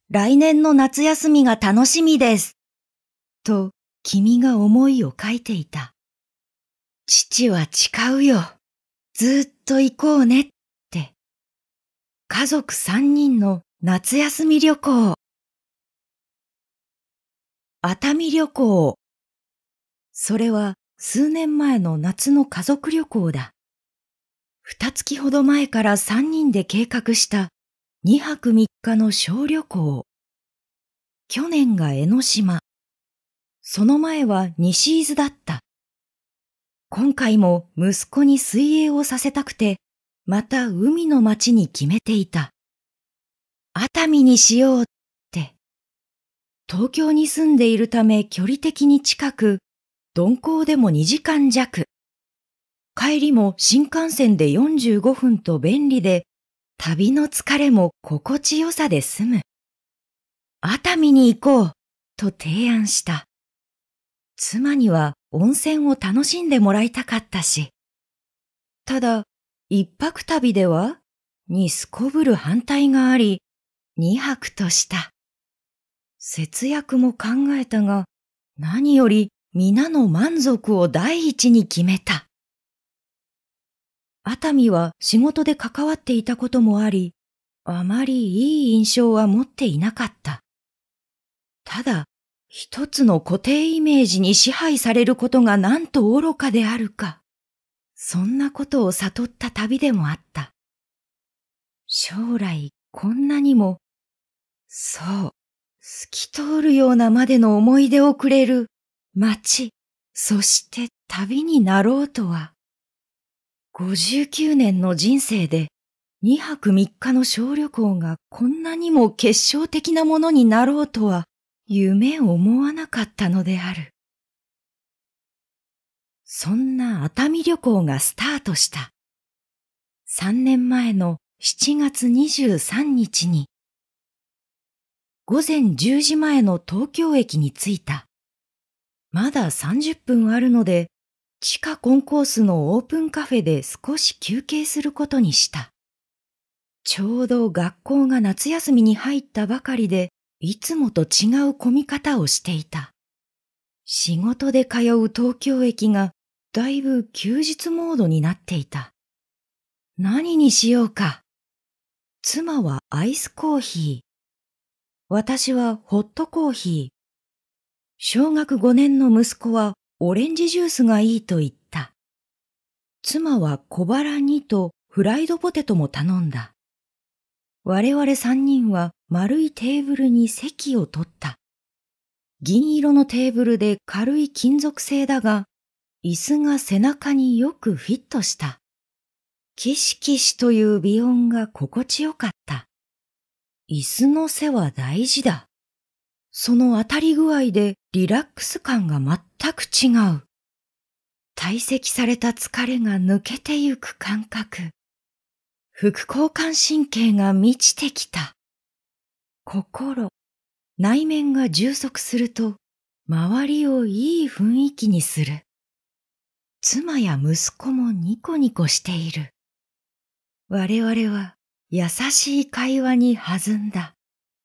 来年の夏休みが楽しみです。と、君が思いを書いていた。父は誓うよ。ずっと行こうねって。家族3人の夏休み旅行。熱海旅行。それは数年前の夏の家族旅行だ。2月ほど前から3人で計画した2泊3日の小旅行。去年が江ノ島。その前は西伊豆だった。今回も息子に水泳をさせたくて、また海の町に決めていた。熱海にしようって。東京に住んでいるため距離的に近く、鈍行でも2時間弱。帰りも新幹線で45分と便利で、旅の疲れも心地よさで済む。熱海に行こうと提案した。妻には温泉を楽しんでもらいたかったし。ただ、一泊旅ではにすこぶる反対があり、2泊とした。節約も考えたが、何より皆の満足を第一に決めた。熱海は仕事で関わっていたこともあり、あまりいい印象は持っていなかった。ただ、一つの固定イメージに支配されることがなんと愚かであるか。そんなことを悟った旅でもあった。将来こんなにも、そう、透き通るようなまでの思い出をくれる街、そして旅になろうとは。59年の人生で2泊3日の小旅行がこんなにも結晶的なものになろうとは夢を思わなかったのである。そんな熱海旅行がスタートした。3年前の7月23日に、午前10時前の東京駅に着いた。まだ30分あるので、地下コンコースのオープンカフェで少し休憩することにした。ちょうど学校が夏休みに入ったばかりで、いつもと違う混み方をしていた。仕事で通う東京駅がだいぶ休日モードになっていた。何にしようか。妻はアイスコーヒー。私はホットコーヒー。小学5年の息子はオレンジジュースがいいと言った。妻は小腹にとフライドポテトも頼んだ。我々3人は丸いテーブルに席を取った。銀色のテーブルで軽い金属製だが、椅子が背中によくフィットした。キシキシという微音が心地よかった。椅子の背は大事だ。その当たり具合でリラックス感が全く違う。堆積された疲れが抜けてゆく感覚。副交感神経が満ちてきた。心、内面が充足すると、周りをいい雰囲気にする。妻や息子もニコニコしている。我々は優しい会話に弾んだ。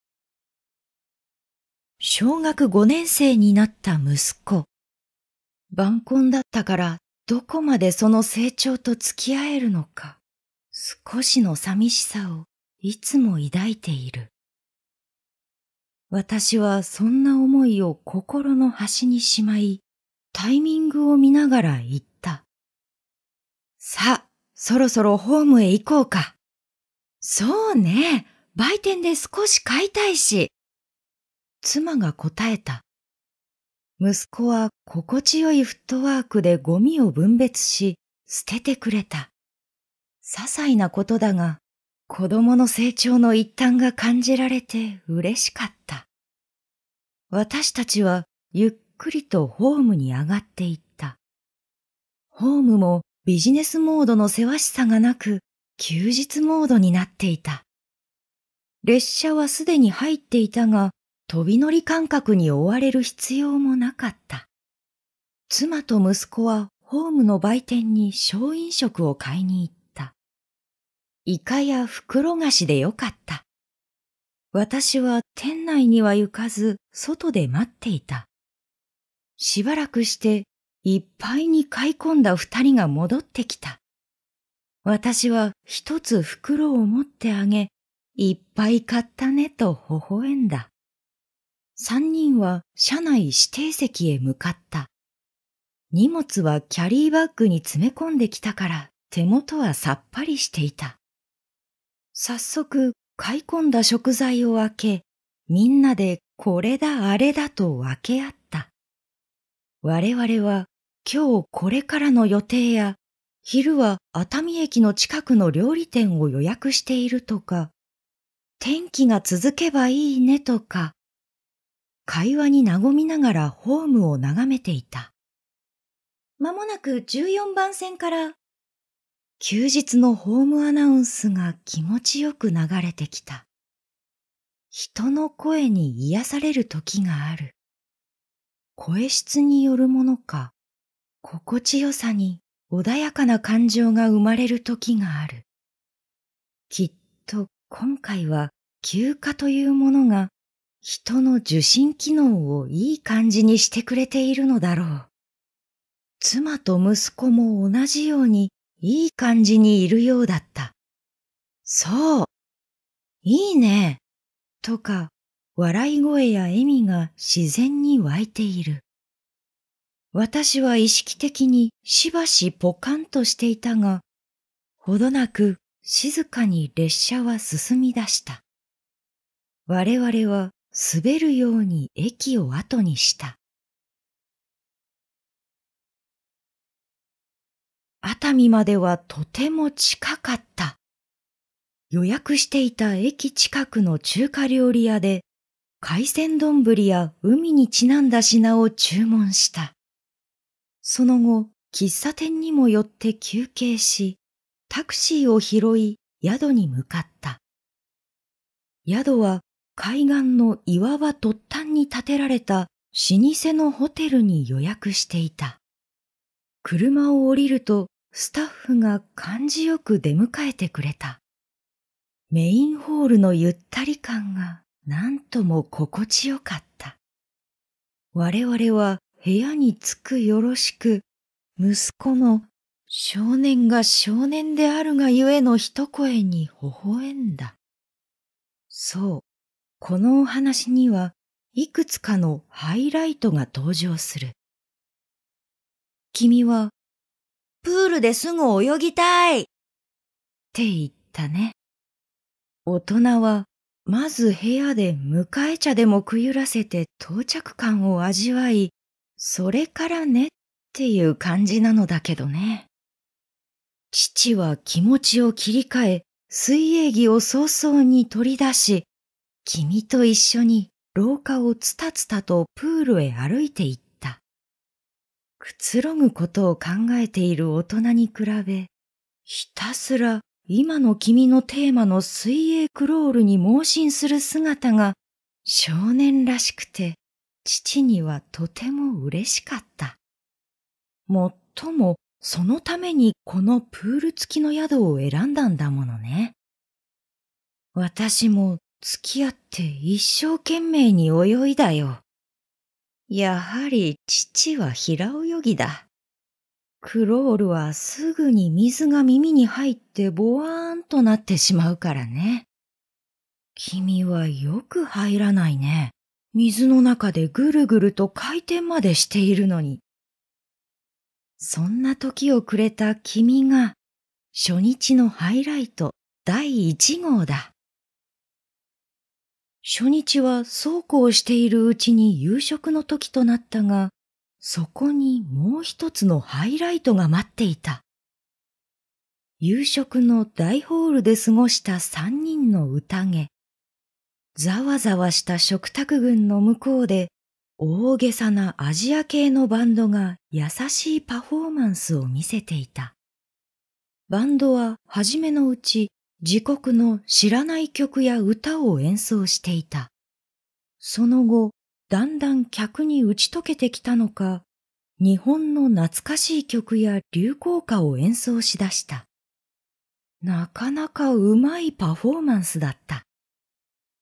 小学5年生になった息子。晩婚だったからどこまでその成長と付き合えるのか、少しの寂しさをいつも抱いている。私はそんな思いを心の端にしまい、タイミングを見ながら言った。さあ、そろそろホームへ行こうか。そうね、売店で少し買いたいし。妻が答えた。息子は心地よいフットワークでゴミを分別し、捨ててくれた。些細なことだが、子供の成長の一端が感じられて嬉しかった。私たちはゆっくりとホームに上がっていった。ホームもビジネスモードのせわしさがなく、休日モードになっていた。列車はすでに入っていたが、飛び乗り感覚に追われる必要もなかった。妻と息子はホームの売店に小飲食を買いに行った。イカや袋菓子でよかった。 私は店内には行かず、外で待っていた。しばらくして、いっぱいに買い込んだ二人が戻ってきた。私は一つ袋を持ってあげ、いっぱい買ったねと微笑んだ。三人は車内指定席へ向かった。荷物はキャリーバッグに詰め込んできたから手元はさっぱりしていた。早速買い込んだ食材を開け、みんなでこれだあれだと分け合った。我々は今日これからの予定や、昼は熱海駅の近くの料理店を予約しているとか、天気が続けばいいねとか、会話に和みながらホームを眺めていた。まもなく14番線から、休日のホームアナウンスが気持ちよく流れてきた。人の声に癒される時がある。声質によるものか、心地よさに穏やかな感情が生まれる時がある。きっと今回は休暇というものが人の受信機能をいい感じにしてくれているのだろう。妻と息子も同じようにいい感じにいるようだった。そう、いいね、とか笑い声や笑みが自然に湧いている。私は意識的にしばしポカンとしていたが、ほどなく静かに列車は進み出した。我々は滑るように駅を後にした。熱海まではとても近かった。予約していた駅近くの中華料理屋で海鮮丼や海にちなんだ品を注文した。その後、喫茶店にも寄って休憩し、タクシーを拾い宿に向かった。宿は海岸の岩場突端に建てられた老舗のホテルに予約していた。車を降りるとスタッフが感じよく出迎えてくれた。メインホールのゆったり感がなんとも心地よかった。我々は部屋に着くよろしく、息子の少年が少年であるがゆえの一声に微笑んだ。そう、このお話にはいくつかのハイライトが登場する。君は、プールですぐ泳ぎたいって言ったね。大人は、まず部屋で迎え茶でもくゆらせて到着感を味わい、それからねっていう感じなのだけどね。父は気持ちを切り替え、水泳着を早々に取り出し、君と一緒に廊下をつたつたとプールへ歩いて行った。くつろぐことを考えている大人に比べ、ひたすら今の君のテーマの水泳クロールに盲信する姿が少年らしくて、父にはとても嬉しかった。もっともそのためにこのプール付きの宿を選んだんだものね。私も付き合って一生懸命に泳いだよ。やはり父は平泳ぎだ。クロールはすぐに水が耳に入ってボワーンとなってしまうからね。君はよく入らないね。水の中でぐるぐると回転までしているのに。そんな時をくれた君が初日のハイライト第1号だ。初日はそうこうしているうちに夕食の時となったが、そこにもう一つのハイライトが待っていた。夕食の大ホールで過ごした3人の宴。ざわざわした食卓群の向こうで、大げさなアジア系のバンドが優しいパフォーマンスを見せていた。バンドは初めのうち自国の知らない曲や歌を演奏していた。その後、だんだん客に打ち解けてきたのか、日本の懐かしい曲や流行歌を演奏しだした。なかなかうまいパフォーマンスだった。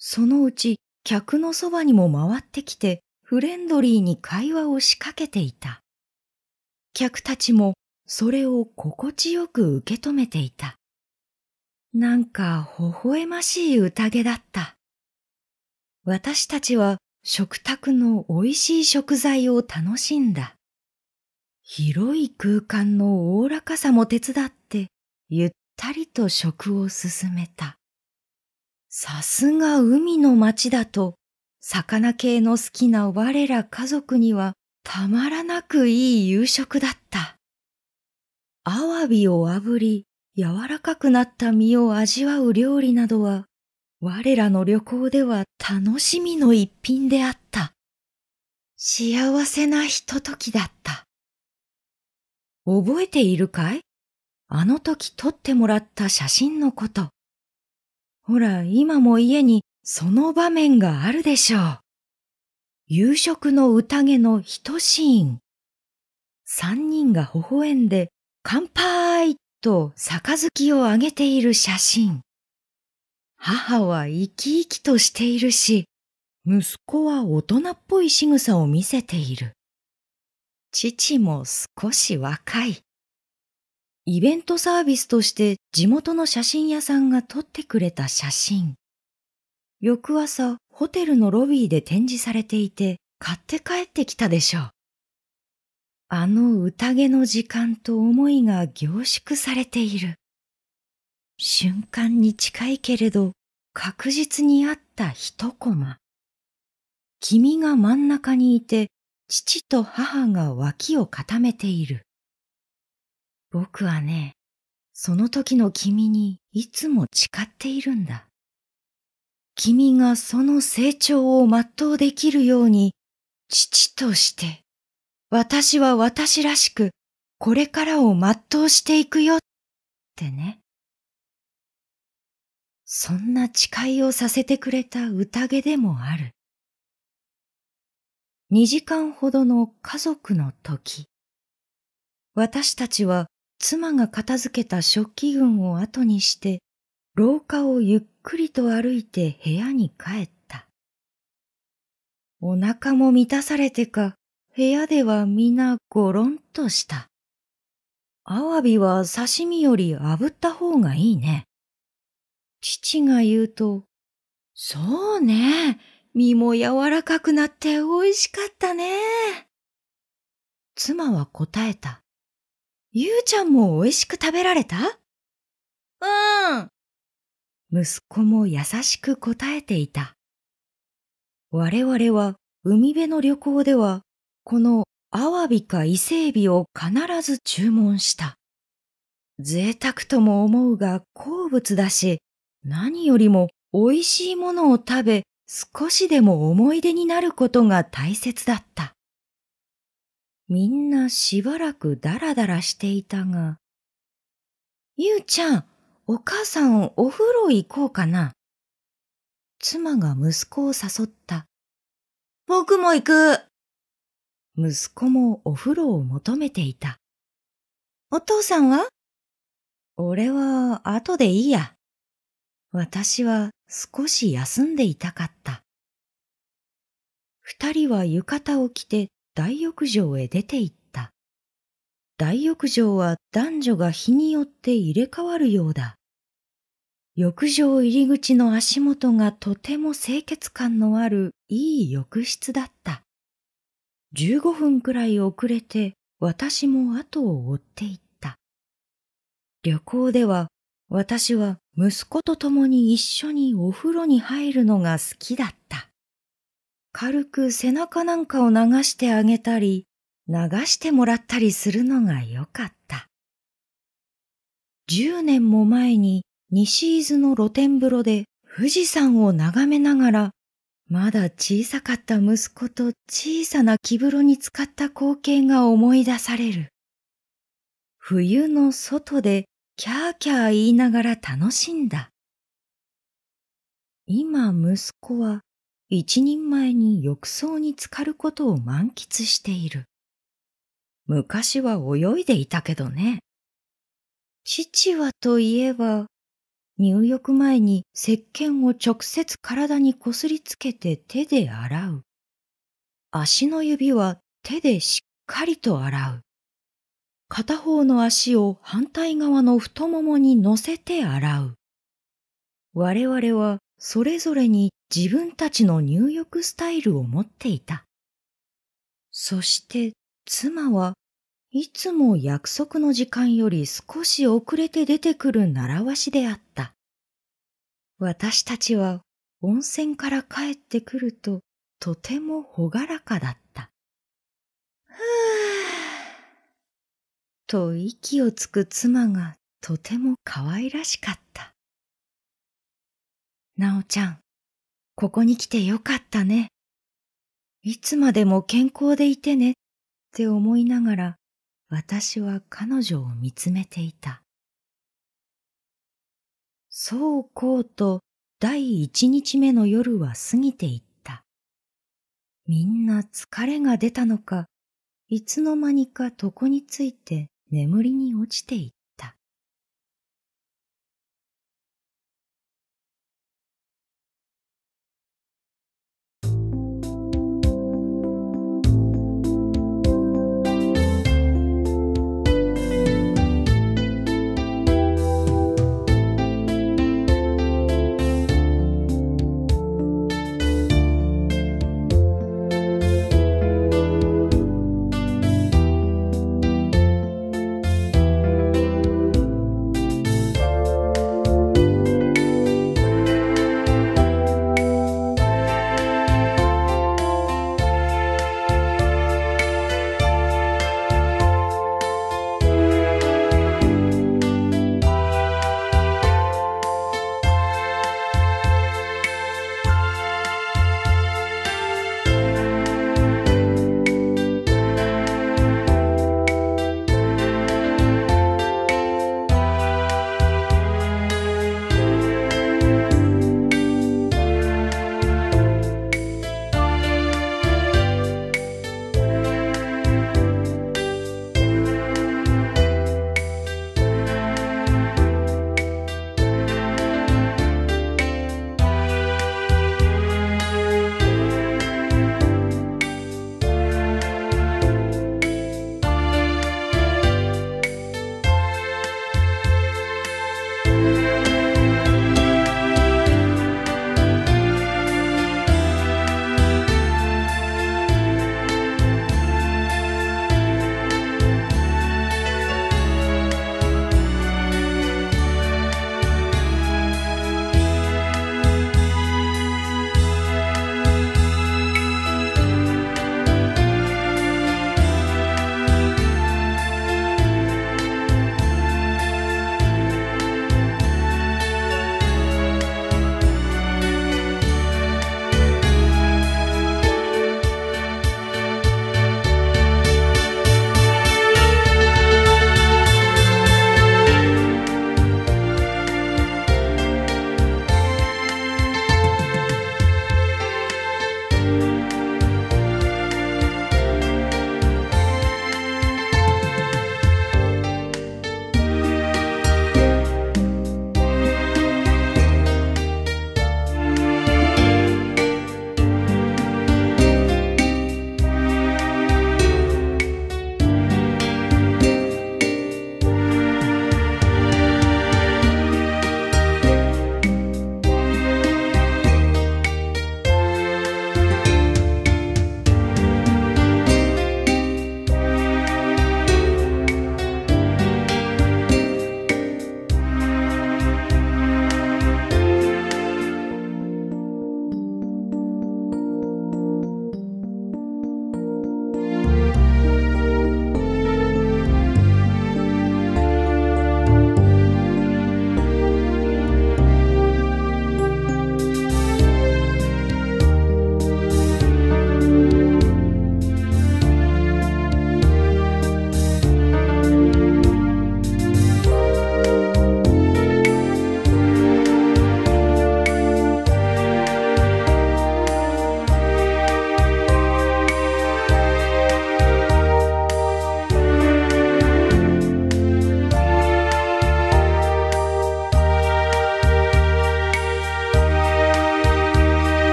そのうち客のそばにも回ってきてフレンドリーに会話を仕掛けていた。客たちもそれを心地よく受け止めていた。なんか微笑ましい宴だった。私たちは食卓の美味しい食材を楽しんだ。広い空間のおおらかさも手伝ってゆったりと食を進めた。さすが海の町だと、魚系の好きな我ら家族にはたまらなくいい夕食だった。アワビを炙り、柔らかくなった身を味わう料理などは、我らの旅行では楽しみの一品であった。幸せなひとときだった。覚えているかい？あの時撮ってもらった写真のこと。ほら、今も家にその場面があるでしょう。夕食の宴の一シーン。三人が微笑んで乾杯と杯をあげている写真。母は生き生きとしているし、息子は大人っぽい仕草を見せている。父も少し若い。イベントサービスとして地元の写真屋さんが撮ってくれた写真。翌朝、ホテルのロビーで展示されていて、買って帰ってきたでしょう。あの宴の時間と思いが凝縮されている。瞬間に近いけれど、確実にあった一コマ。君が真ん中にいて、父と母が脇を固めている。僕はね、その時の君にいつも誓っているんだ。君がその成長を全うできるように、父として、私は私らしく、これからを全うしていくよってね。そんな誓いをさせてくれた宴でもある。2時間ほどの家族の時。私たちは妻が片付けた食器群を後にして、廊下をゆっくりと歩いて部屋に帰った。お腹も満たされてか、部屋では皆ごろんとした。アワビは刺身より炙った方がいいね。父が言うと、そうね、身も柔らかくなって美味しかったね。妻は答えた。ゆうちゃんも美味しく食べられた？息子も優しく答えていた。我々は海辺の旅行では、このアワビか伊勢エビを必ず注文した。贅沢とも思うが好物だし、何よりも美味しいものを食べ、少しでも思い出になることが大切だった。みんなしばらくダラダラしていたが、ゆうちゃん、お母さんお風呂行こうかな。妻が息子を誘った。僕も行く。息子もお風呂を求めていた。お父さんは？俺は後でいいや。私は少し休んでいたかった。二人は浴衣を着て大浴場へ出て行った。大浴場は男女が日によって入れ替わるようだ。浴場入り口の足元がとても清潔感のあるいい浴室だった。15分くらい遅れて私も後を追っていった。旅行では私は息子と共に一緒にお風呂に入るのが好きだった。軽く背中なんかを流してあげたり、流してもらったりするのがよかった。10年も前に西伊豆の露天風呂で富士山を眺めながら、まだ小さかった息子と小さな木風呂に浸かった光景が思い出される。冬の外でキャーキャー言いながら楽しんだ。今息子は一人前に浴槽に浸かることを満喫している。昔は泳いでいたけどね。父はといえば、 入浴前に石鹸を直接体にこすりつけて手で洗う。足の指は手でしっかりと洗う。片方の足を反対側の太ももに乗せて洗う。我々はそれぞれに自分たちの入浴スタイルを持っていた。そして妻はいつも約束の時間より少し遅れて出てくる習わしであった。私たちは温泉から帰ってくるととてもほがらかだった。ふぅと息をつく妻がとても可愛らしかった。なおちゃん、ここに来てよかったね。いつまでも健康でいてねって思いながら私は彼女を見つめていた。そうこうと第一日目の夜は過ぎていった。みんな疲れが出たのか、いつの間にか床について眠りに落ちてい